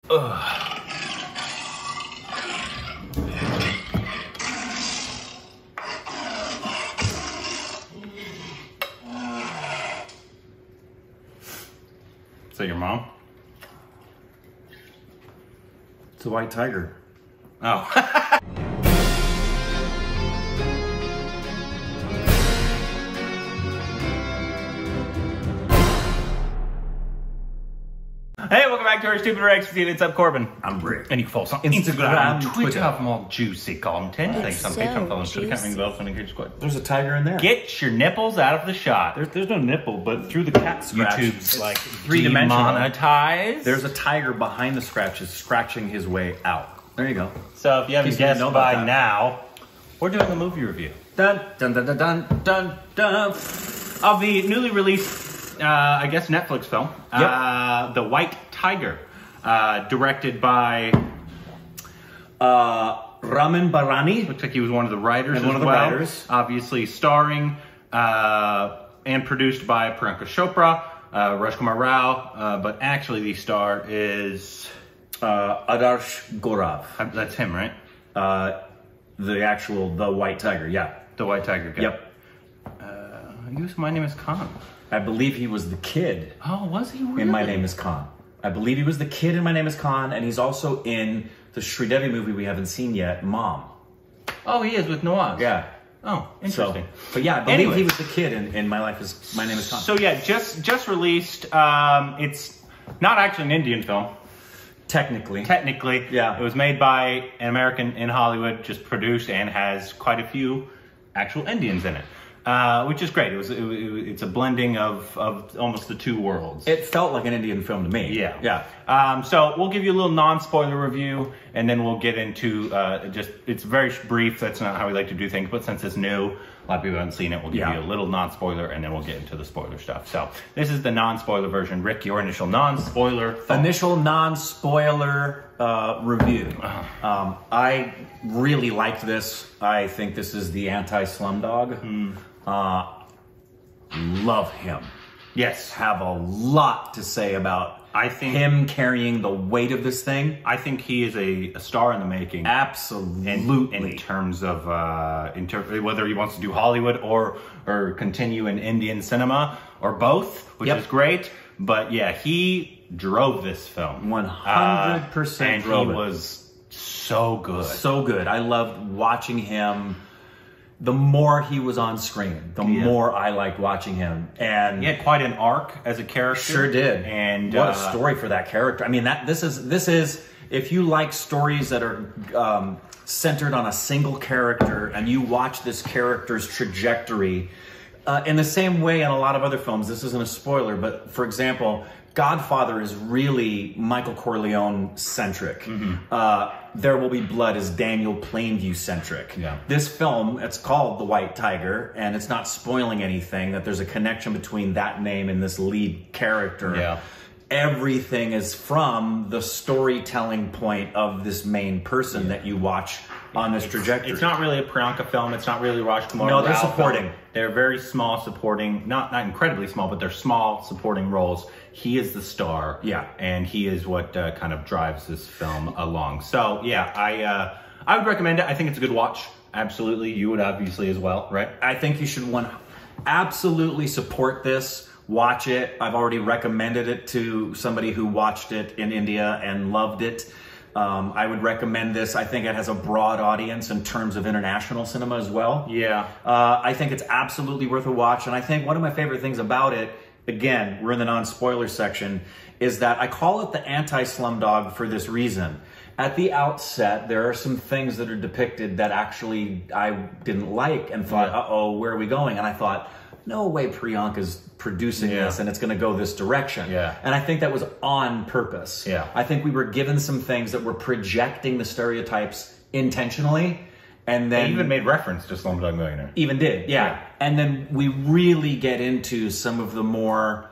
Ugh. Is that your mom? It's a white tiger. Oh. Hey, welcome back to our Stupid Rex routine. It's up, Corbin. I'm Rick. And you can follow us on Instagram, Twitter, Twitter. for more juicy content. Thanks on so Patreon, follow us, juicy. can't ring the bell, and engage squad. There's a tiger in there. Get your nipples out of the shot. There's no nipple, but through the cat scratch, YouTube's it's like three-dimensional. demonetized. There's a tiger behind the scratches scratching his way out. There you go. So if you haven't In case you didn't guessed know about by that. now, we're doing a movie review Dun dun dun dun dun dun dun. of the newly released, I guess, Netflix film, The White Tiger, directed by. Ramin Barani. Looks like he was one of the writers And as one of the well. writers. Obviously starring and produced by Priyanka Chopra, Rajkumar Rao, but actually the star is... Adarsh Gaurav. That's him, right? The white tiger, yeah. The White Tiger guy. Yep. He was My Name is Khan. I believe he was the kid Oh, was he really? in My Name is Khan. I believe he was the kid in My Name is Khan, and he's also in the Sridevi movie we haven't seen yet, Mom. Oh, he is with Nawaz. Yeah. Oh, interesting. But yeah, I believe Anyways. he was the kid in My Name is Khan. So yeah, just released. It's not actually an Indian film. technically. Technically, Yeah. It was made by an American in Hollywood, just produced, and has quite a few actual Indians in it, which is great. It's a blending of almost the two worlds. It felt like an Indian film to me. Yeah. Yeah. So we'll give you a little non-spoiler review, and then we'll get into it's very brief. That's not how we like to do things, but since it's new, a lot of people haven't seen it, we'll give you a little non-spoiler, and then we'll get into the spoiler stuff. So this is the non-spoiler version. Rick, your initial non-spoiler thought. Initial non-spoiler review. I really liked this. I think this is the anti-Slumdog. Love him. Yes. Have a lot to say about I think him carrying the weight of this thing. I think he is a star in the making. Absolutely. In terms of whether he wants to do Hollywood or continue in Indian cinema or both, which is great. But yeah, he drove this film. 100% and drove he it. was so good. So good. I loved watching him. The more he was on screen, the more I liked watching him. And he had quite an arc as a character. Sure did. And what a story for that character. I mean, this is if you like stories that are centered on a single character and you watch this character's trajectory in the same way in a lot of other films. This isn't a spoiler, but for example, Godfather is really Michael Corleone centric. There Will Be Blood is Daniel Plainview centric. Yeah. This film, it's called The White Tiger, and it's not spoiling anything that there's a connection between that name and this lead character. Yeah. Everything is from the storytelling point of this main person that you watch on this trajectory. It's not really a Priyanka film. It's not really Rajkumar. No, they're Rao supporting. film. They're very small supporting, not incredibly small, but they're small supporting roles. He is the star. Yeah. And he is what kind of drives this film along. So yeah, I would recommend it. I think it's a good watch. Absolutely. You would obviously as well, right? I think you should absolutely support this. Watch it. I've already recommended it to somebody who watched it in India and loved it. I would recommend this. I think it has a broad audience in terms of international cinema as well. Yeah. I think it's absolutely worth a watch. And I think one of my favorite things about it, again, we're in the non-spoiler section, is that I call it the anti-Slumdog for this reason. At the outset, there are some things that are depicted that actually I didn't like and thought, uh-oh, where are we going? And I thought, no way Priyanka's producing this and it's going to go this direction. Yeah. And I think that was on purpose. Yeah. I think we were given some things that were projecting the stereotypes intentionally. And then They even made reference to Slumdog Millionaire. even did, yeah. And then we really get into some of the more,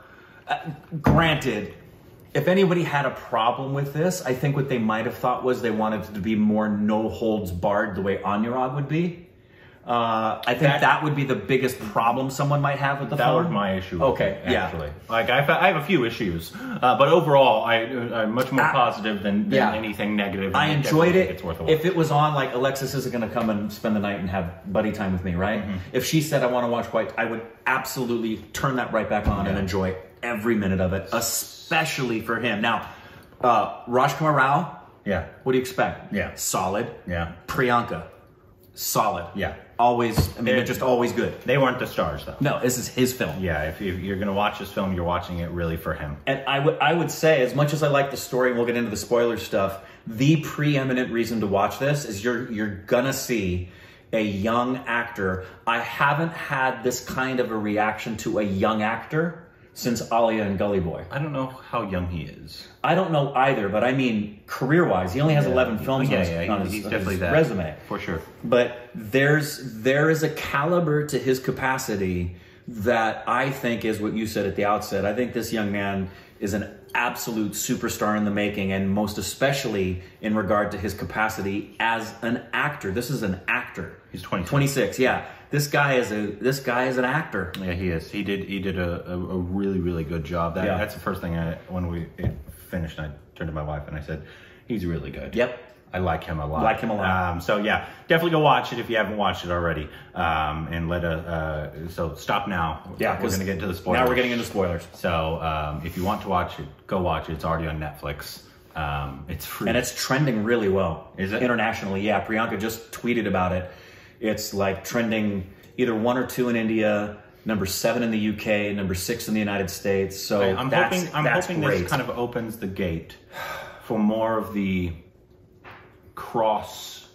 granted, if anybody had a problem with this, I think what they might have thought was they wanted it to be more no holds barred the way Anirag would be. I think that would be the biggest problem someone might have with the film. That was my issue. Okay, actually. Like I have a few issues, but overall, I'm much more positive than anything negative. I enjoyed it. It's worth a watch. If it was on, like, Alexis isn't going to come and spend the night and have buddy time with me, right? If she said I want to watch White, I would absolutely turn that right back on and enjoy every minute of it, especially for him. Now, Rajkumar Rao. Yeah. What do you expect? Yeah. Solid. Yeah. Priyanka. Solid. Yeah. Always, I mean, they're just always good. They weren't the stars, though. No, this is his film. Yeah, if you're going to watch this film, you're watching it really for him. And I would say, as much as I like the story, and we'll get into the spoiler stuff, the preeminent reason to watch this is you're going to see a young actor. I haven't had this kind of a reaction to a young actor since Alia and Gully Boy. I don't know how young he is. I don't know either, but I mean, career-wise, he only has 11 films on his definitely that, resume. For sure. But there is a caliber to his capacity that I think is what you said at the outset. I think this young man is an absolute superstar in the making, and most especially in regard to his capacity as an actor. This is an actor. He's 26. 26, yeah. This guy is an actor. Yeah, he is. He did a really, really good job. That's the first thing when we finished, I turned to my wife and I said, he's really good. Yep. I like him a lot. So yeah, definitely go watch it if you haven't watched it already. And so stop now. Yeah, we're going to get into the spoilers. Now we're getting into spoilers. So if you want to watch it, go watch it. It's already on Netflix. It's free. And it's trending really well. Is it? Internationally, yeah. Priyanka just tweeted about it. It's like trending either 1 or 2 in India, number 7 in the UK, number 6 in the United States. So I'm hoping great. This kind of opens the gate for more of the cross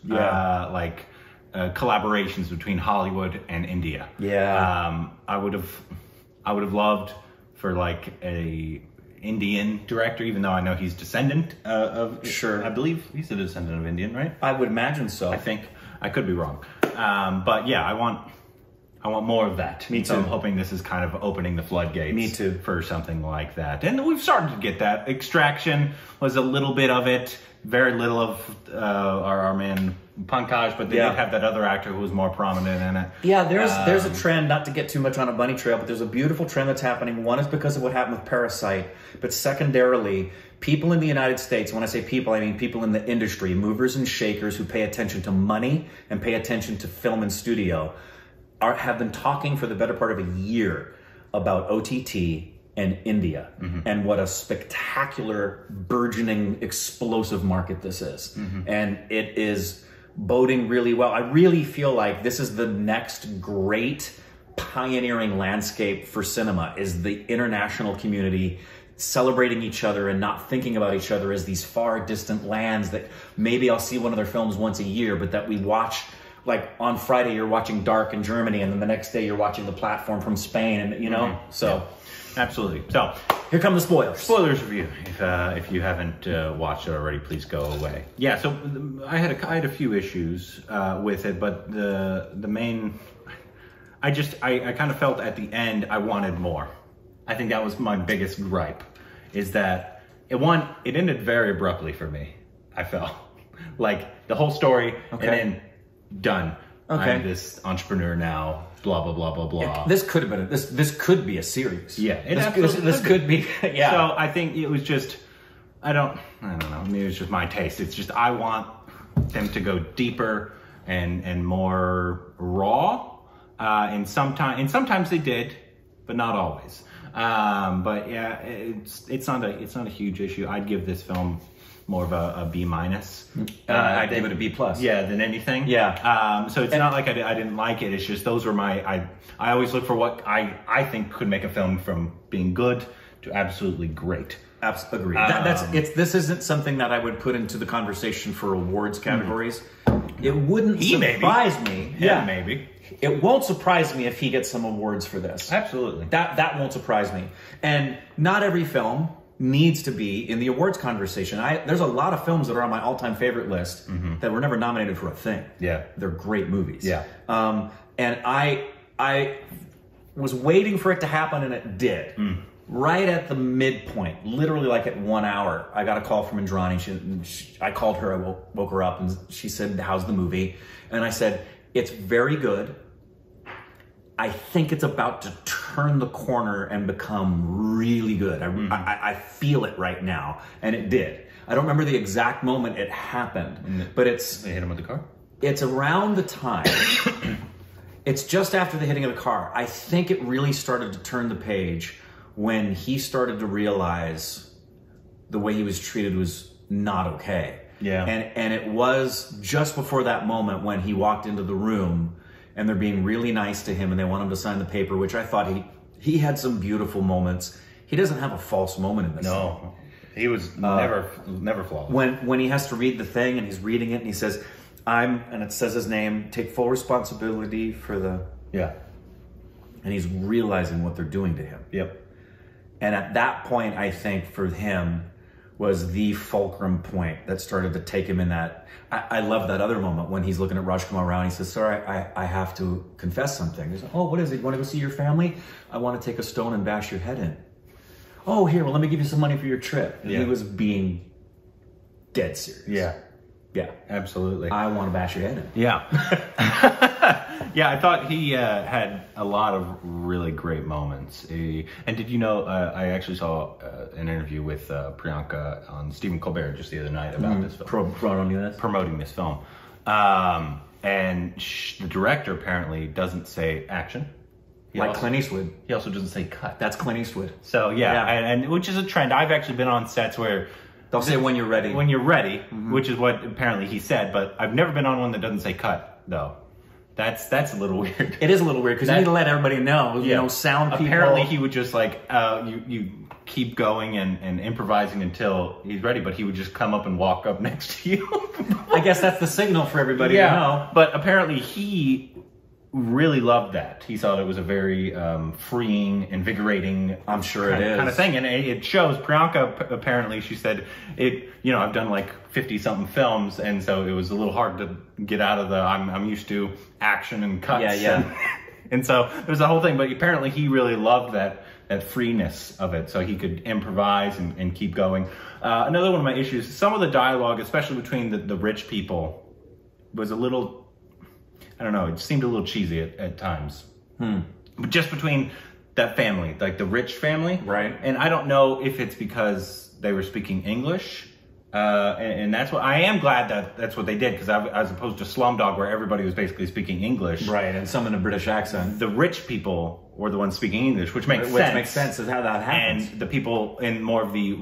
collaborations between Hollywood and India. Yeah. I would have loved for like a Indian director, even though I know he's descendant of. Sure. I believe he's a descendant of Indian, right? I would imagine so. I think. I could be wrong. But yeah, I want more of that. Me too. So I'm hoping this is kind of opening the floodgates. Me too. For something like that. And we've started to get that. Extraction was a little bit of it. Very little of our man Pankaj, but they did have that other actor who was more prominent in it. Yeah, there's a trend, not to get too much on a bunny trail, but there's a beautiful trend that's happening. One is because of what happened with Parasite, but secondarily, people in the United States, when I say people, I mean people in the industry, movers and shakers who pay attention to money and pay attention to film and studio, have been talking for the better part of a year about OTT and India and what a spectacular, burgeoning, explosive market this is. And it is boding really well. I really feel like this is the next great pioneering landscape for cinema, is the international community celebrating each other and not thinking about each other as these far distant lands that maybe I'll see one of their films once a year, but that we watch. Like on Friday, you're watching Dark in Germany, and then the next day you're watching The Platform from Spain, and you know, so absolutely. So here come the spoilers. Spoilers review. If you haven't watched it already, please go away. Yeah. So I had a few issues with it, but the main, I kind of felt at the end I wanted more. I think that was my biggest gripe, is that it ended very abruptly for me. I felt like the whole story, and then done. Okay. I'm this entrepreneur now. Blah blah blah blah blah. This could have been this could be a series. Yeah, this could be. Yeah. So I think it was just I don't know. Maybe it's just my taste. It's just I want them to go deeper and more raw. And sometimes they did, but not always. But yeah, it's not a huge issue. I'd give this film more of a B-. I'd give it a B+. Yeah, than anything. Yeah. So it's not like I didn't like it. It's just those were I always look for what I think could make a film from being good to absolutely great. Agreed. This isn't something that I would put into the conversation for awards categories. It wouldn't surprise me. Yeah, maybe. It won't surprise me if he gets some awards for this. Absolutely. That won't surprise me. And not every film needs to be in the awards conversation. There's a lot of films that are on my all-time favorite list that were never nominated for a thing. Yeah. They're great movies. Yeah. And I was waiting for it to happen, and it did. Right at the midpoint, literally like at 1 hour, I got a call from Indrani. I called her, I woke her up, and she said, "How's the movie?" And I said, It's very good. I think it's about to turn the corner and become really good. I feel it right now, and it did. I don't remember the exact moment it happened, but They hit him with the car? it's around the time. It's just after the hitting of the car. I think it really started to turn the page when he started to realize the way he was treated was not okay. Yeah. And it was just before that moment when he walked into the room and they're being really nice to him and they want him to sign the paper, which I thought he had some beautiful moments. He doesn't have a false moment in this. No. He was never flawless. When he has to read the thing and he's reading it and he says, and it says his name, take full responsibility for the... Yeah. And he's realizing what they're doing to him. Yep. And at that point, I think for him was the fulcrum point that started to take him in that... I love that other moment when he's looking at Rajkumar Rao and he says, "Sir, I have to confess something." He's like, "Oh, what is it? You want to go see your family? I want to take a stone and bash your head in." "Oh, here, well, let me give you some money for your trip." And he was being dead serious. Yeah. Yeah. Absolutely. I want to bash your head in. Yeah. Yeah, I thought he had a lot of really great moments. And did you know, I actually saw an interview with Priyanka on Stephen Colbert just the other night about this film. Promoting this film. And the director apparently doesn't say action. Clint Eastwood. He also doesn't say cut. That's Clint Eastwood. So, yeah. And which is a trend. I've actually been on sets where... They'll say when you're ready. When you're ready, which is what apparently he said, but I've never been on one that doesn't say cut, though. That's a little weird. It is a little weird because you need to let everybody know. You know, sound people. Apparently, he would just like you keep going and improvising until he's ready, but he would just come up and walk up next to you. I guess that's the signal for everybody to know. But apparently, he really loved that. He thought it was a very freeing, invigorating, I'm sure it is, kind of thing, and it shows. Priyanka apparently, she said it. You know, I've done like 50-something films, and so it was a little hard to get out of the. I'm used to action and cuts. And so there's a whole thing. But apparently, he really loved that freeness of it, so he could improvise and keep going. Another one of my issues: some of the dialogue, especially between the rich people, was a little. I don't know, it seemed a little cheesy at times. But just between that family, like the rich family. Right. And I don't know if it's because they were speaking English. And that's what, I am glad that that's what they did, because as opposed to Slumdog, where everybody was basically speaking English. Right, and some in a British accent. The rich people were the ones speaking English, which makes sense. Which makes sense of how that happens. And the people in more of the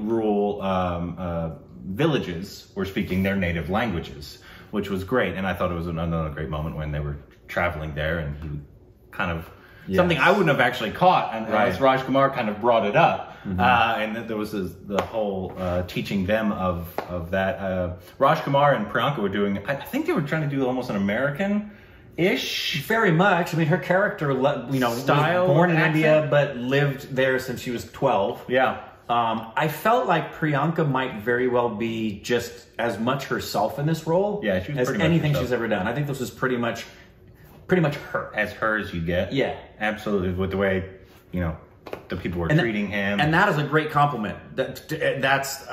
rural villages were speaking their native languages, which was great. And I thought it was another great moment when they were traveling there, and he kind of something I wouldn't have actually caught, and as Rajkumar kind of brought it up. And there was the whole teaching them of that. Rajkumar and Priyanka were doing, I think they were trying to do almost an American-ish. Very much. I mean, her character, style, was born in India, but lived there since she was 12. Yeah. I felt like Priyanka might very well be just as much herself in this role she was as pretty anything much she's ever done. I think this was pretty much her. As her as you get. Yeah. Absolutely. With the way, the people were treating him. And that is a great compliment. That's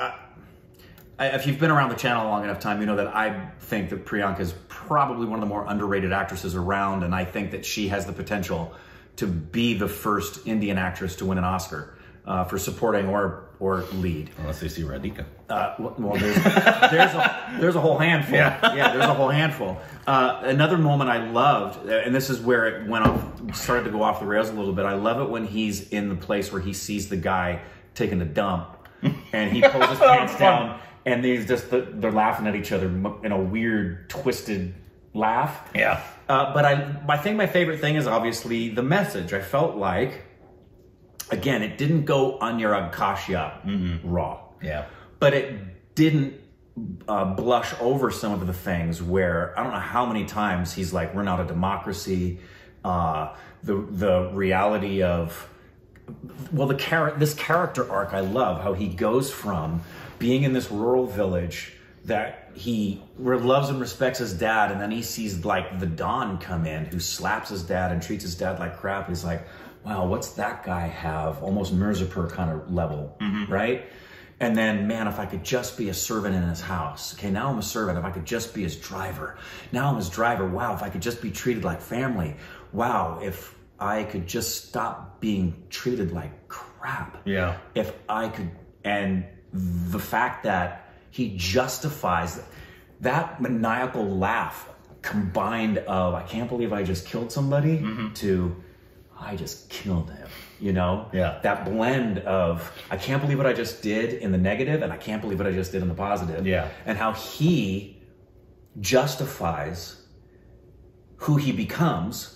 if you've been around the channel a long enough time, you know that I think that Priyanka is probably one of the more underrated actresses around, and I think that she has the potential to be the first Indian actress to win an Oscar for supporting or lead. Unless they see Radhika. Well, there's a whole handful. Yeah, there's a whole handful. Another moment I loved, and this is where it started to go off the rails a little bit. I love it when he's in the place where he sees the guy taking the dump, and he pulls his pants down, and they're laughing at each other in a weird, twisted laugh. Yeah. But I think my favorite thing is obviously the message. I felt like, again, it didn't go Anurag Kashyap raw. Yeah. But it didn't blush over some of the things where, I don't know how many times he's like, we're not a democracy. The reality of, this character arc, I love how he goes from being in this rural village that he loves and respects his dad, and then he sees like the Don come in who slaps his dad and treats his dad like crap. He's like, wow, what's that guy have? Almost Mirzapur kind of level, right? And then, man, if I could just be a servant in his house. Okay, now I'm a servant. If I could just be his driver. Now I'm his driver. Wow, if I could just be treated like family. Wow, if I could just stop being treated like crap. Yeah. If I could, and the fact that he justifies that maniacal laugh combined of, I can't believe I just killed somebody, to, I just killed him. You know, that blend of, I can't believe what I just did in the negative, and I can't believe what I just did in the positive. Yeah. And how he justifies who he becomes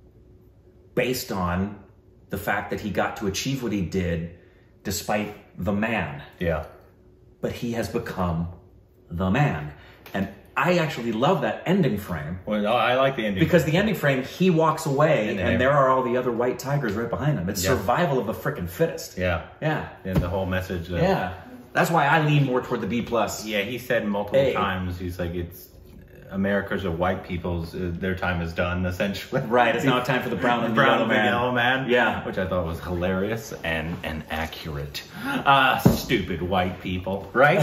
based on the fact that he got to achieve what he did despite the man. Yeah. But he has become the man. And I actually love that ending frame. Well, I like the ending. Because the ending frame, he walks away and there are all the other white tigers right behind him. It's survival of the frickin' fittest. Yeah. Yeah. And the whole message. Yeah. That's why I lean more toward the B+. Yeah, he said multiple times, he's like, it's America's or white people's, their time is done, essentially. Right, it's now time for the brown and the yellow man. Yeah. Which I thought was hilarious and accurate. Stupid white people. Right?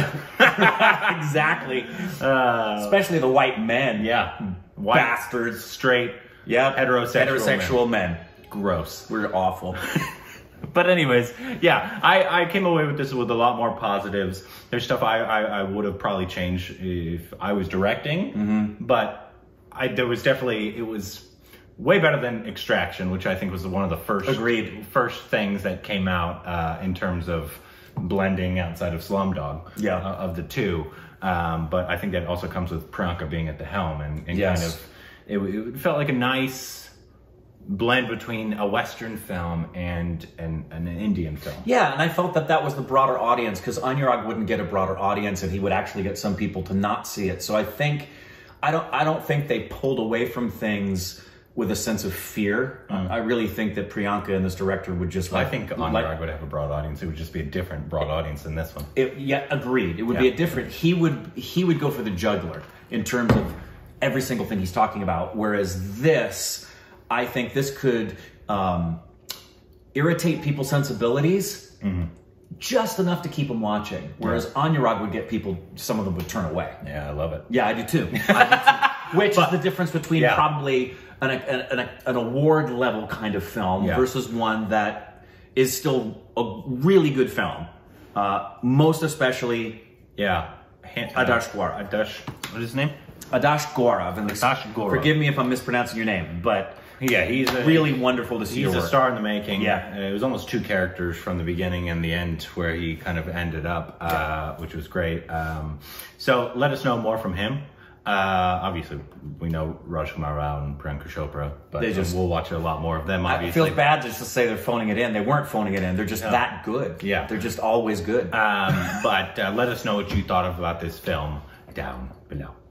Exactly. Especially the white men. Yeah. White, bastards. Straight. Yeah. Heterosexual men. Gross. We're awful. But anyways, yeah, I came away with this with a lot more positives. There's stuff I would have probably changed if I was directing, but there was definitely, it was way better than Extraction, which I think was one of the first things that came out in terms of blending outside of Slumdog of the two. But I think that also comes with Priyanka being at the helm and kind of, it felt like a nice blend between a Western film and an Indian film. Yeah, and I felt that was the broader audience, because Anurag wouldn't get a broader audience, and he would actually get some people to not see it. So I think, I don't think they pulled away from things with a sense of fear. I really think that Priyanka and this director would just I think Anurag would have a broad audience. It would just be a different broad audience than this one. Agreed. It would be a different, he would go for the juggler in terms of every single thing he's talking about, whereas this, I think this could irritate people's sensibilities just enough to keep them watching. Whereas Anurag would get people, some of them would turn away. Yeah, I love it. Yeah, I do too. Which is the difference between probably an award level kind of film versus one that is still a really good film. Most especially Adarsh Gaurav. What is his name? Adarsh Gaurav. Adarsh Gaurav. Forgive me if I'm mispronouncing your name, but yeah, he's really wonderful to see. He's a star in the making. Yeah, it was almost two characters from the beginning and the end where he kind of ended up, which was great. So let us know more from him. Obviously, we know Rajkumar Rao and Priyanka Chopra, but we'll watch a lot more of them. Obviously, it feels bad just to say they're phoning it in. They weren't phoning it in. They're just that good. Yeah, they're just always good. But let us know what you thought about this film down below.